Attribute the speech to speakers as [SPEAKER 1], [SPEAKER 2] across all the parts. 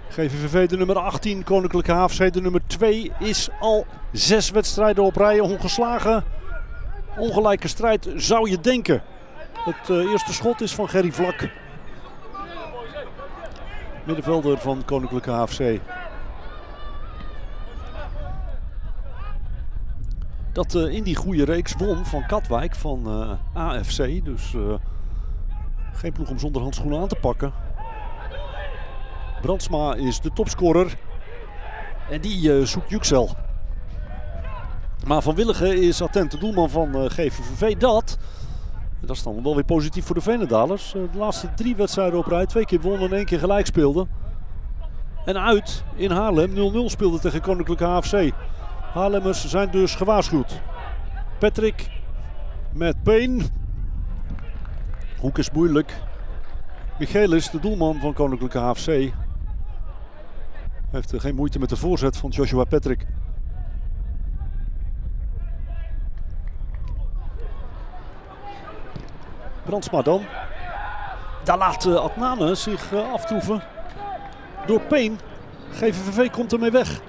[SPEAKER 1] GVVV de nummer 18, Koninklijke HFC de nummer 2 is al 6 wedstrijden op rij ongeslagen. Ongelijke strijd zou je denken. Het eerste schot is van Gerry Vlak. Middenvelder van Koninklijke HFC. Dat in die goede reeks won van Katwijk van AFC. Dus geen ploeg om zonder handschoenen aan te pakken. Brandsma is de topscorer. En die zoekt Yüksel. Maar Van Willigen is attent, de doelman van GVVV. Dat is dan wel weer positief voor de Veenendalers. De laatste 3 wedstrijden op rij. 2 keer wonnen en 1 keer gelijk speelden. En uit in Haarlem 0-0 speelde tegen Koninklijke HFC. Haarlemmers zijn dus gewaarschuwd. Patrick met Payne. Hoek is moeilijk. Michelis, de doelman van Koninklijke HFC. Heeft geen moeite met de voorzet van Joshua Patrick. Brandsma dan. Daar laat Adnane zich aftroeven door Payne. GVVV komt ermee weg.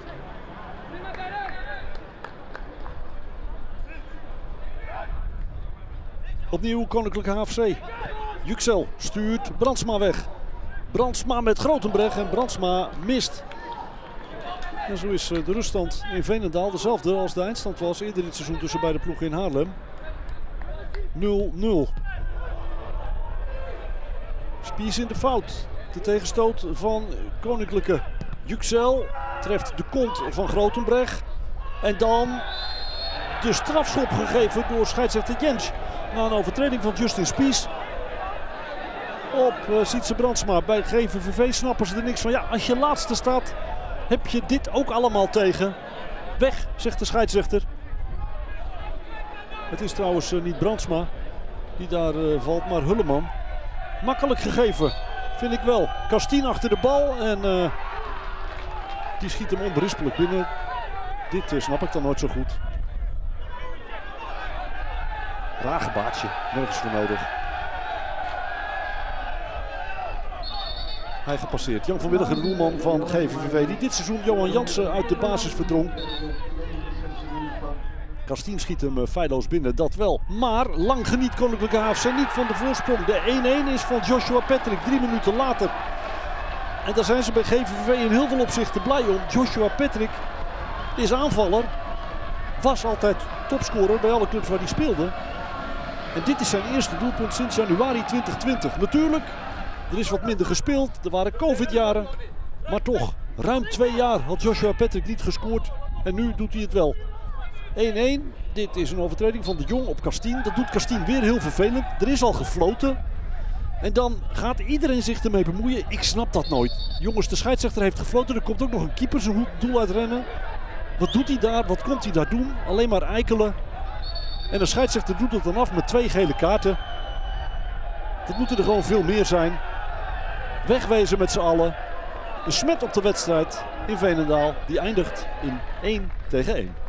[SPEAKER 1] Opnieuw Koninklijke HFC. Yüksel stuurt Brandsma weg. Brandsma met Grotenbrecht en Brandsma mist. En zo is de ruststand in Veenendaal dezelfde als de eindstand was eerder dit seizoen tussen beide ploegen in Haarlem. 0-0. Spies in de fout. De tegenstoot van Koninklijke. Yüksel treft de kont van Grotenbrecht. En dan de strafschop gegeven door scheidsrechter Jens. Na een overtreding van Justin Spies op Sietse Brandsma. Bij GVVV snappen ze er niks van. Ja, als je laatste staat, heb je dit ook allemaal tegen. Weg, zegt de scheidsrechter. Het is trouwens niet Brandsma die daar valt, maar Hulleman. Makkelijk gegeven, vind ik wel. Castien achter de bal en die schiet hem onberispelijk binnen. Dit snap ik dan nooit zo goed. Raar gebaatje, nergens voor nodig. Hij gepasseerd. Jan van Willigen, de doelman van GVVV, die dit seizoen Johan Jansen uit de basis verdrong. Castien schiet hem feilloos binnen, dat wel. Maar lang geniet Koninklijke HFC niet van de voorsprong. De 1-1 is van Joshua Patrick 3 minuten later. En daar zijn ze bij GVVV in heel veel opzichten blij om. Joshua Patrick is aanvaller. Was altijd topscorer bij alle clubs waar hij speelde. En dit is zijn eerste doelpunt sinds januari 2020. Natuurlijk, er is wat minder gespeeld. Er waren COVID-jaren. Maar toch, ruim 2 jaar had Joshua Patrick niet gescoord. En nu doet hij het wel. 1-1. Dit is een overtreding van de Jong op Castien. Dat doet Castien weer heel vervelend. Er is al gefloten. En dan gaat iedereen zich ermee bemoeien. Ik snap dat nooit. Jongens, de scheidsrechter heeft gefloten. Er komt ook nog een keeper zijn doel uitrennen. Wat doet hij daar? Wat komt hij daar doen? Alleen maar eikelen. En de scheidsrechter doet het dan af met 2 gele kaarten. Dat moeten er gewoon veel meer zijn. Wegwezen met z'n allen. Een smet op de wedstrijd in Veenendaal. Die eindigt in 1-1.